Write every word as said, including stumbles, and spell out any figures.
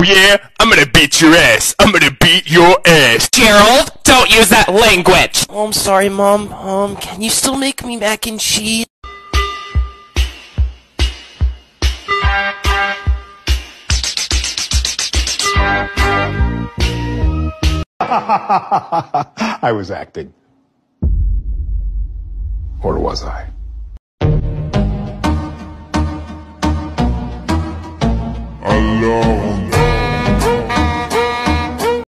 Oh yeah, I'm gonna beat your ass. I'm gonna beat your ass. Gerald, don't use that language. Oh, I'm sorry, Mom. Um, can you still make me mac and cheese? I was acting. Or was I?